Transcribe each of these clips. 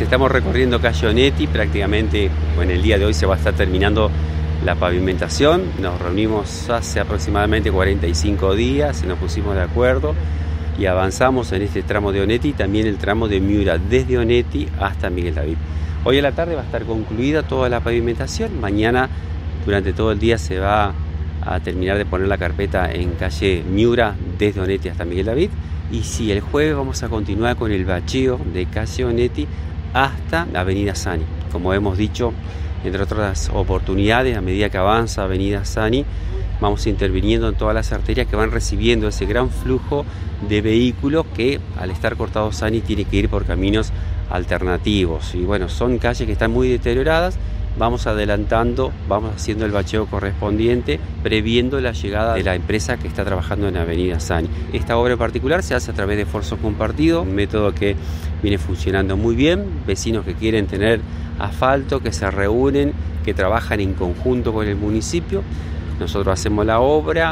Estamos recorriendo calle Onetti, prácticamente en el día de hoy se va a estar terminando la pavimentación. Nos reunimos hace aproximadamente 45 días, nos pusimos de acuerdo y avanzamos en este tramo de Onetti y también el tramo de Miura desde Onetti hasta Miguel David. Hoy a la tarde va a estar concluida toda la pavimentación. Mañana durante todo el día se va a terminar de poner la carpeta en calle Miura desde Onetti hasta Miguel David. Y sí, el jueves vamos a continuar con el bacheo de calle Onetti hasta la avenida Sani. Como hemos dicho, entre otras oportunidades, a medida que avanza avenida Sani, vamos interviniendo en todas las arterias que van recibiendo ese gran flujo de vehículos que al estar cortado Sani tiene que ir por caminos alternativos. Y bueno, son calles que están muy deterioradas. Vamos adelantando, vamos haciendo el bacheo correspondiente, previendo la llegada de la empresa que está trabajando en Avenida Sani. Esta obra en particular se hace a través de esfuerzo compartido, un método que viene funcionando muy bien. Vecinos que quieren tener asfalto, que se reúnen, que trabajan en conjunto con el municipio. Nosotros hacemos la obra,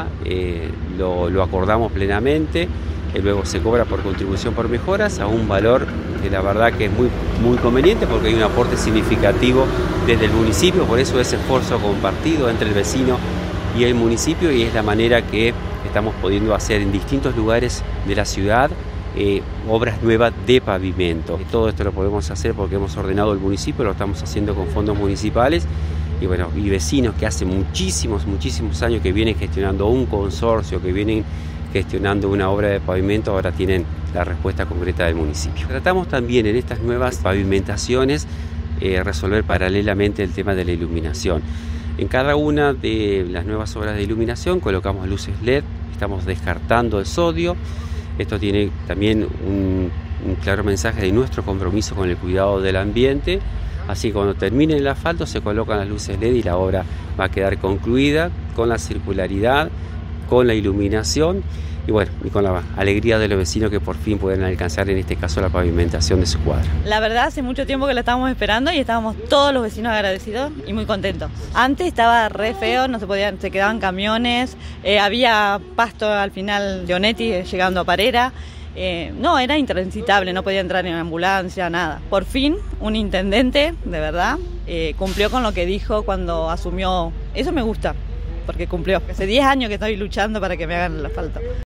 lo acordamos plenamente, luego se cobra por contribución por mejoras a un valor que la verdad que es muy conveniente porque hay un aporte significativo desde el municipio, por eso ese esfuerzo compartido entre el vecino y el municipio, y es la manera que estamos pudiendo hacer en distintos lugares de la ciudad obras nuevas de pavimento. Todo esto lo podemos hacer porque hemos ordenado el municipio, lo estamos haciendo con fondos municipales. Y bueno, y vecinos que hace muchísimos años que vienen gestionando un consorcio, que vienen gestionando una obra de pavimento, ahora tienen la respuesta concreta del municipio. Tratamos también en estas nuevas pavimentaciones resolver paralelamente el tema de la iluminación. En cada una de las nuevas obras de iluminación colocamos luces LED, estamos descartando el sodio. Esto tiene también un claro mensaje de nuestro compromiso con el cuidado del ambiente. Así que cuando termine el asfalto se colocan las luces LED y la obra va a quedar concluida con la circularidad, con la iluminación y bueno, y con la alegría de los vecinos que por fin pueden alcanzar en este caso la pavimentación de su cuadra. La verdad hace mucho tiempo que lo estábamos esperando y estábamos todos los vecinos agradecidos y muy contentos. Antes estaba re feo, no se podían, se quedaban camiones, había pasto al final de Onetti llegando a Parera. No, era intransitable, no podía entrar en ambulancia, nada. Por fin, un intendente, de verdad, cumplió con lo que dijo cuando asumió. Eso me gusta, porque cumplió. Hace 10 años que estoy luchando para que me hagan el asfalto.